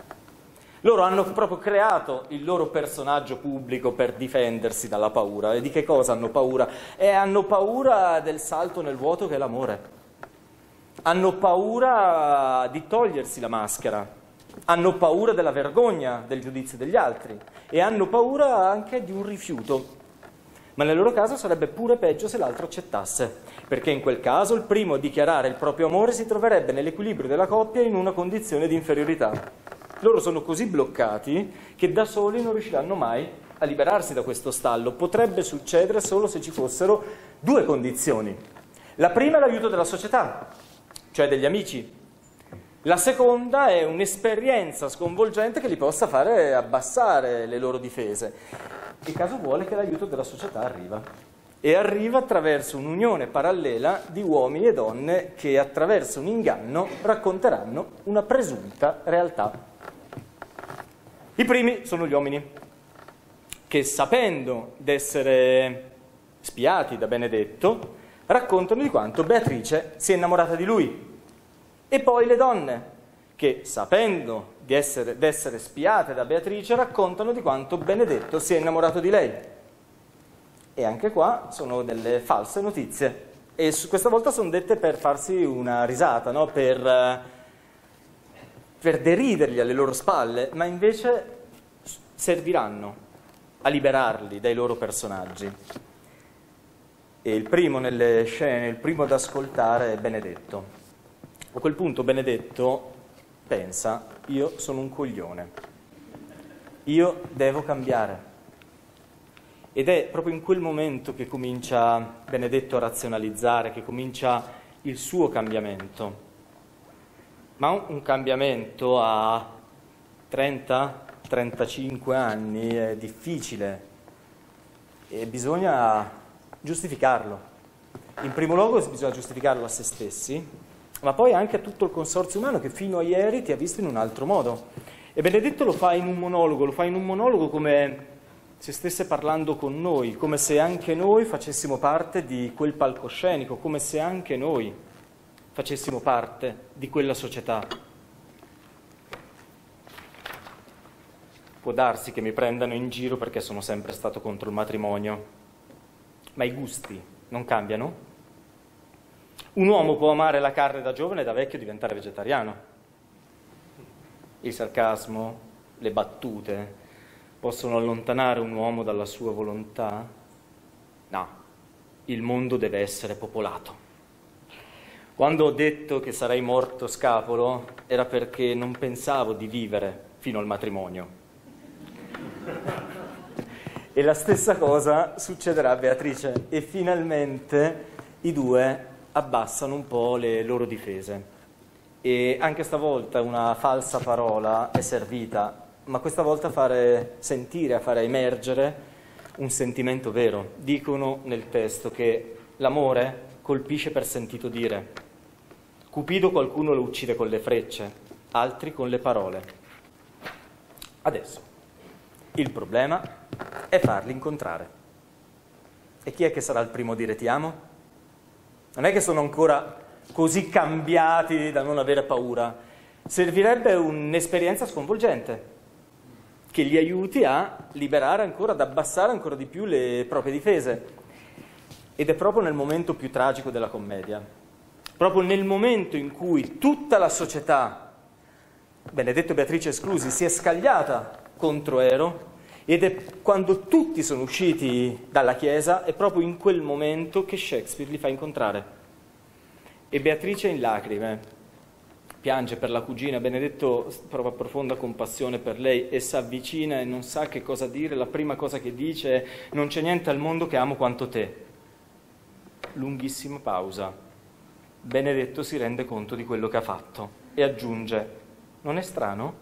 Loro hanno proprio creato il loro personaggio pubblico per difendersi dalla paura. E di che cosa hanno paura? Hanno paura del salto nel vuoto che è l'amore. Hanno paura di togliersi la maschera, hanno paura della vergogna, del giudizio degli altri e hanno paura anche di un rifiuto. Ma nel loro caso sarebbe pure peggio se l'altro accettasse, perché in quel caso il primo a dichiarare il proprio amore si troverebbe nell'equilibrio della coppia in una condizione di inferiorità. Loro sono così bloccati che da soli non riusciranno mai a liberarsi da questo stallo. Potrebbe succedere solo se ci fossero due condizioni. La prima è l'aiuto della società, cioè degli amici. La seconda è un'esperienza sconvolgente che li possa fare abbassare le loro difese. Il caso vuole che l'aiuto della società arriva. E arriva attraverso un'unione parallela di uomini e donne che attraverso un inganno racconteranno una presunta realtà. I primi sono gli uomini, che sapendo d'essere spiati da Benedetto, raccontano di quanto Beatrice si è innamorata di lui. E poi le donne, che sapendo di essere spiate da Beatrice, raccontano di quanto Benedetto si è innamorato di lei. E anche qua sono delle false notizie. E questa volta sono dette per farsi una risata, no? per deriderli alle loro spalle, ma invece serviranno a liberarli dai loro personaggi. E il primo nelle scene, il primo ad ascoltare è Benedetto. A quel punto Benedetto pensa: io sono un coglione, io devo cambiare. Ed è proprio in quel momento che comincia Benedetto a razionalizzare, che comincia il suo cambiamento. Ma un cambiamento a 30-35 anni è difficile e bisogna giustificarlo. In primo luogo bisogna giustificarlo a se stessi, ma poi anche a tutto il consorzio umano che fino a ieri ti ha visto in un altro modo. E Benedetto lo fa in un monologo come se stesse parlando con noi, come se anche noi facessimo parte di quel palcoscenico, come se anche noi facessimo parte di quella società. Può darsi che mi prendano in giro perché sono sempre stato contro il matrimonio, ma i gusti non cambiano? Un uomo può amare la carne da giovane e da vecchio diventare vegetariano. Il sarcasmo, le battute possono allontanare un uomo dalla sua volontà? No, il mondo deve essere popolato. Quando ho detto che sarei morto scapolo era perché non pensavo di vivere fino al matrimonio. E la stessa cosa succederà a Beatrice e finalmente i due abbassano un po' le loro difese. E anche stavolta una falsa parola è servita, ma questa volta a fare sentire, a fare emergere un sentimento vero. Dicono nel testo che l'amore colpisce per sentito dire. Cupido qualcuno lo uccide con le frecce, altri con le parole. Adesso, il problema è farli incontrare. E chi è che sarà il primo a dire ti amo? Non è che sono ancora così cambiati da non avere paura. Servirebbe un'esperienza sconvolgente che li aiuti a liberare ancora, ad abbassare ancora di più le proprie difese. Ed è proprio nel momento più tragico della commedia, proprio nel momento in cui tutta la società, Benedetto e Beatrice esclusi, si è scagliata contro Ero, ed è quando tutti sono usciti dalla chiesa, è proprio in quel momento che Shakespeare li fa incontrare. E Beatrice in lacrime piange per la cugina, Benedetto prova profonda compassione per lei e si avvicina e non sa che cosa dire. La prima cosa che dice è: non c'è niente al mondo che amo quanto te. Lunghissima pausa. Benedetto si rende conto di quello che ha fatto e aggiunge: non è strano?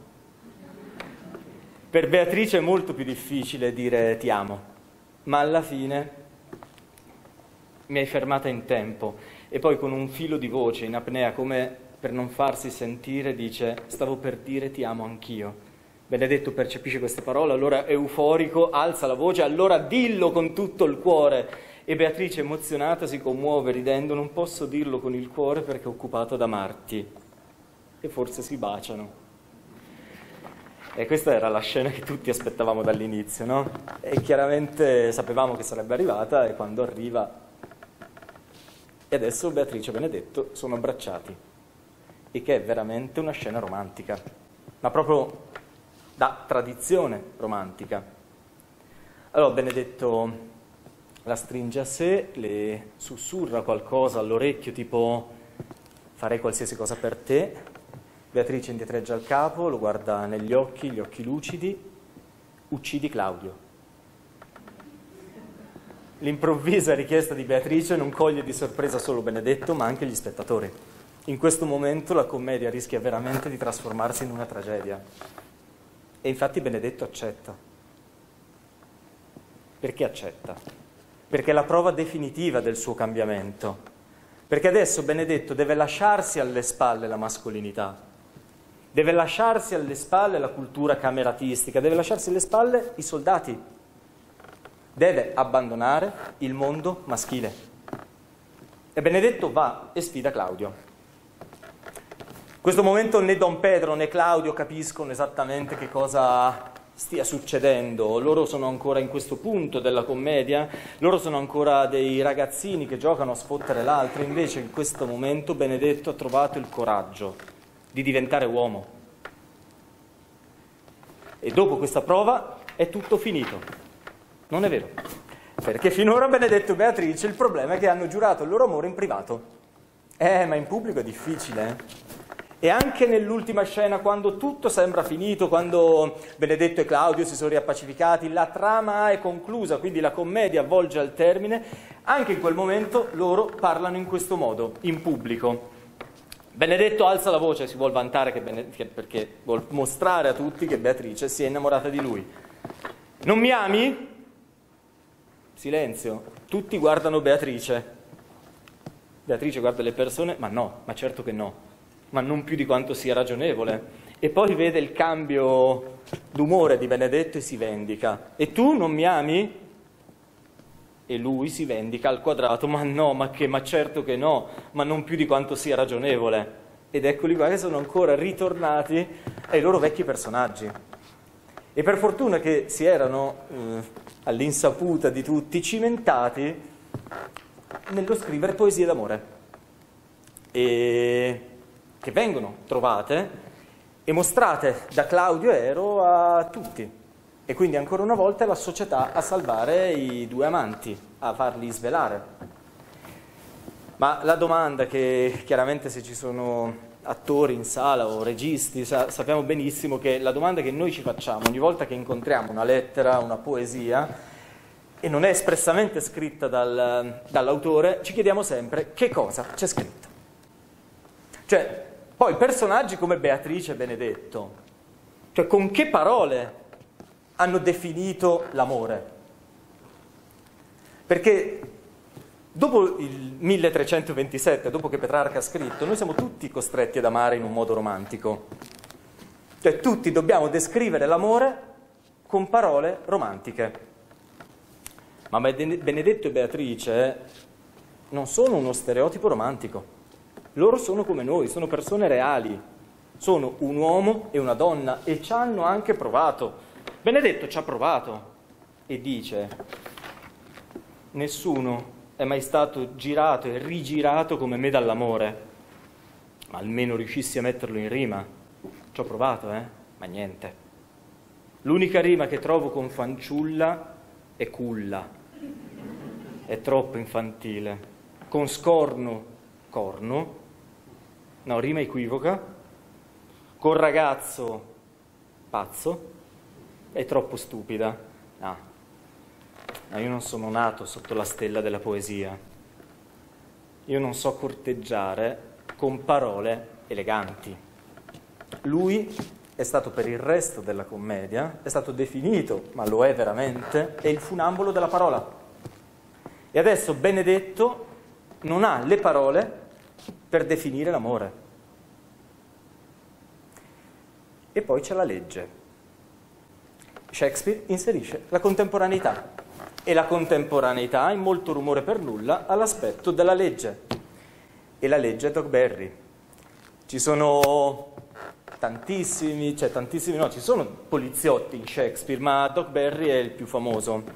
Per Beatrice è molto più difficile dire ti amo, ma alla fine mi hai fermata in tempo. E poi con un filo di voce in apnea, come per non farsi sentire, dice: stavo per dire ti amo anch'io. Benedetto percepisce queste parole, allora euforico alza la voce: allora dillo con tutto il cuore. E Beatrice, emozionata, si commuove ridendo: non posso dirlo con il cuore perché è occupato ad amarti. E forse si baciano. E questa era la scena che tutti aspettavamo dall'inizio, no? E chiaramente sapevamo che sarebbe arrivata, e quando arriva... E adesso Beatrice e Benedetto sono abbracciati, e che è veramente una scena romantica, ma proprio da tradizione romantica. Allora Benedetto la stringe a sé, le sussurra qualcosa all'orecchio, tipo farei qualsiasi cosa per te. Beatrice indietreggia il capo, lo guarda negli occhi, gli occhi lucidi: uccidi Claudio. L'improvvisa richiesta di Beatrice non coglie di sorpresa solo Benedetto, ma anche gli spettatori. In questo momento la commedia rischia veramente di trasformarsi in una tragedia. E infatti Benedetto accetta. Perché accetta? Perché è la prova definitiva del suo cambiamento. Perché adesso Benedetto deve lasciarsi alle spalle la mascolinità, deve lasciarsi alle spalle la cultura cameratistica, deve lasciarsi alle spalle i soldati, deve abbandonare il mondo maschile. E Benedetto va e sfida Claudio. In questo momento né Don Pedro né Claudio capiscono esattamente che cosa stia succedendo. Loro sono ancora in questo punto della commedia, loro sono ancora dei ragazzini che giocano a sfottere l'altro. Invece in questo momento Benedetto ha trovato il coraggio di diventare uomo. E dopo questa prova è tutto finito. Non è vero, perché finora Benedetto e Beatrice il problema è che hanno giurato il loro amore in privato. Ma in pubblico è difficile, E anche nell'ultima scena, quando tutto sembra finito, quando Benedetto e Claudio si sono riappacificati, la trama è conclusa, quindi la commedia volge al termine, anche in quel momento loro parlano in questo modo, in pubblico. Benedetto alza la voce, si vuol vantare perché vuol mostrare a tutti che Beatrice si è innamorata di lui. Non mi ami? Silenzio. Tutti guardano Beatrice. Beatrice guarda le persone, ma no, ma certo che no, ma non più di quanto sia ragionevole. E poi vede il cambio d'umore di Benedetto e si vendica. E tu non mi ami? E lui si vendica al quadrato, ma no, ma certo che no, ma non più di quanto sia ragionevole. Ed eccoli qua che sono ancora ritornati ai loro vecchi personaggi. E per fortuna che si erano, all'insaputa di tutti, cimentati nello scrivere poesie d'amore, e che vengono trovate e mostrate da Claudio e Ero a tutti. E quindi ancora una volta è la società a salvare i due amanti, a farli svelare. Ma la domanda che chiaramente, se ci sono attori in sala o registi, sappiamo benissimo che la domanda che noi ci facciamo ogni volta che incontriamo una lettera, una poesia, e non è espressamente scritta dall'autore, ci chiediamo sempre che cosa c'è scritto. Cioè, poi personaggi come Beatrice e Benedetto, cioè con che parole hanno definito l'amore? Perché dopo il 1327, dopo che Petrarca ha scritto, noi siamo tutti costretti ad amare in un modo romantico. Cioè tutti dobbiamo descrivere l'amore con parole romantiche. Ma Benedetto e Beatrice non sono uno stereotipo romantico. Loro sono come noi, sono persone reali. Sono un uomo e una donna e ci hanno anche provato. Benedetto ci ha provato e dice: nessuno è mai stato girato e rigirato come me dall'amore. Ma almeno riuscissi a metterlo in rima. Ci ho provato, ma niente. L'unica rima che trovo con fanciulla è culla. È troppo infantile. Con scorno, corno. No, rima equivoca. Con ragazzo, pazzo. È troppo stupida. No, io non sono nato sotto la stella della poesia. Io non so corteggiare con parole eleganti. Lui è stato per il resto della commedia, è stato definito, ma lo è veramente, è il funambolo della parola. E adesso Benedetto non ha le parole per definire l'amore. E poi c'è la legge. Shakespeare inserisce la contemporaneità. E la contemporaneità, in molto rumore per nulla, ha l'aspetto della legge. E la legge è Dogberry. Ci sono ci sono poliziotti in Shakespeare, ma Dogberry è il più famoso.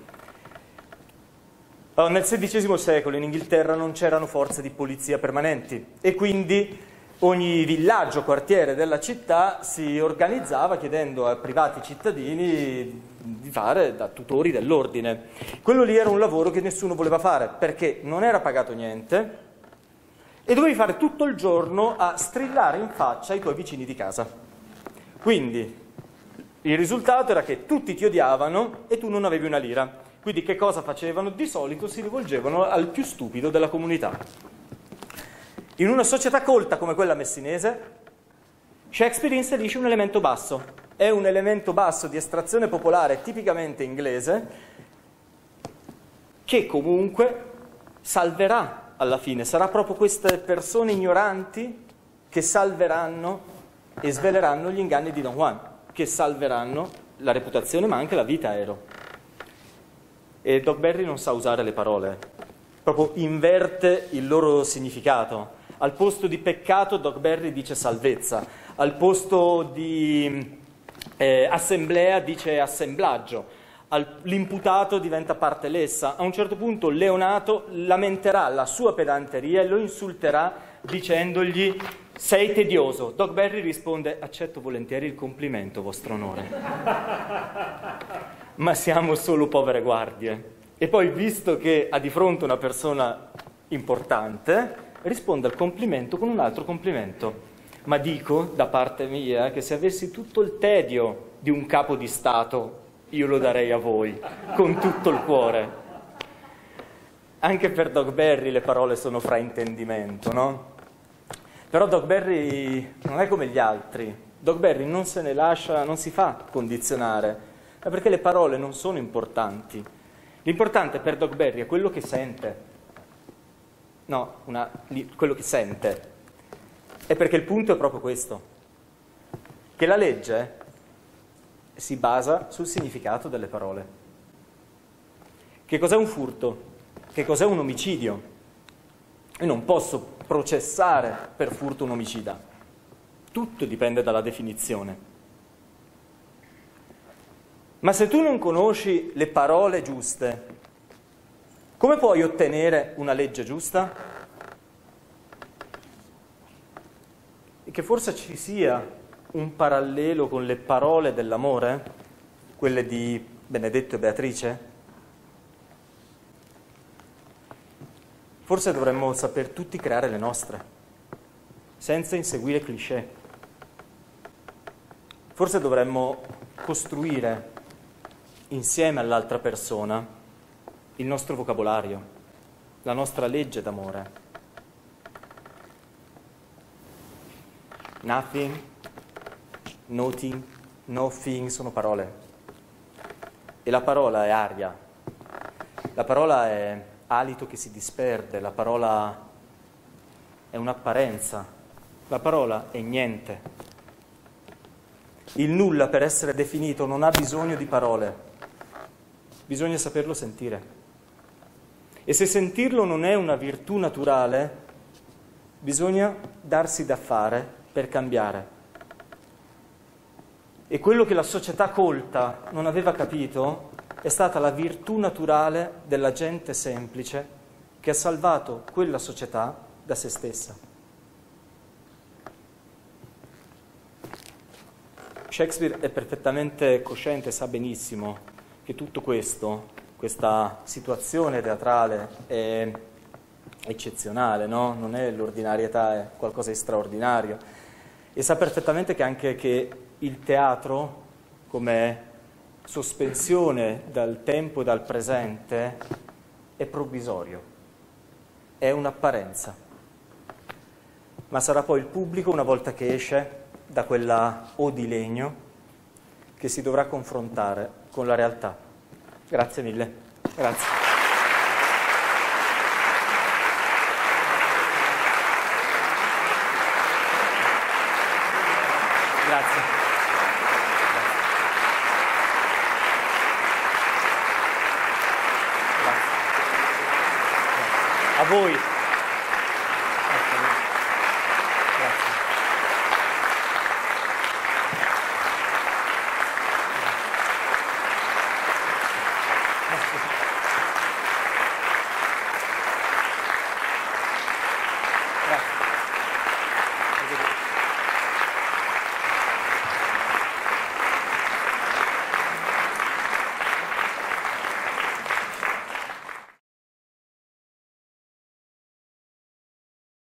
Nel XVI secolo in Inghilterra non c'erano forze di polizia permanenti e quindi ogni villaggio, quartiere della città si organizzava chiedendo a privati cittadini di fare da tutori dell'ordine. Quello lì era un lavoro che nessuno voleva fare perché non era pagato niente e dovevi fare tutto il giorno a strillare in faccia ai tuoi vicini di casa. Quindi il risultato era che tutti ti odiavano e tu non avevi una lira. Quindi che cosa facevano? Di solito si rivolgevano al più stupido della comunità. In una società colta come quella messinese, Shakespeare inserisce un elemento basso. È un elemento basso di estrazione popolare tipicamente inglese che comunque salverà alla fine. Sarà proprio queste persone ignoranti che salveranno e sveleranno gli inganni di Don Juan, che salveranno la reputazione ma anche la vita a Ero. E Dogberry non sa usare le parole, proprio inverte il loro significato. Al posto di peccato Dogberry dice salvezza, al posto di assemblea dice assemblaggio, l'imputato diventa parte lessa. A un certo punto Leonato lamenterà la sua pedanteria e lo insulterà dicendogli sei tedioso. Dogberry risponde accetto volentieri il complimento, vostro onore. Ma siamo solo povere guardie. E poi, visto che ha di fronte una persona importante, risponde al complimento con un altro complimento. Ma dico, da parte mia, che se avessi tutto il tedio di un capo di Stato, io lo darei a voi, con tutto il cuore. Anche per Dogberry le parole sono fraintendimento, no? Però Dogberry non è come gli altri. Dogberry non se ne lascia, non si fa condizionare. Perché le parole non sono importanti. L'importante per Dogberry è quello che sente. Quello che sente. È perché il punto è proprio questo. Che la legge si basa sul significato delle parole. Che cos'è un furto? Che cos'è un omicidio? Io non posso processare per furto un omicida. Tutto dipende dalla definizione. Ma se tu non conosci le parole giuste, come puoi ottenere una legge giusta? E che forse ci sia un parallelo con le parole dell'amore, quelle di Benedetto e Beatrice? Forse dovremmo saper tutti creare le nostre, senza inseguire cliché. Forse dovremmo costruire insieme all'altra persona il nostro vocabolario, la nostra legge d'amore. Nothing, nothing, nothing sono parole. E la parola è aria. La parola è alito che si disperde, la parola è un'apparenza, la parola è niente. Il nulla, per essere definito, non ha bisogno di parole, bisogna saperlo sentire. E se sentirlo non è una virtù naturale, bisogna darsi da fare per cambiare. E quello che la società colta non aveva capito è stata la virtù naturale della gente semplice che ha salvato quella società da se stessa. Shakespeare è perfettamente cosciente, sa benissimo che tutto questo, questa situazione teatrale è eccezionale, no? Non è l'ordinarietà, è qualcosa di straordinario. E sa perfettamente che anche che il teatro, come sospensione dal tempo e dal presente, è provvisorio, è un'apparenza. Ma sarà poi il pubblico, una volta che esce da quella O di legno, che si dovrà confrontare con la realtà. Grazie mille. Grazie. Grazie. Grazie. A voi.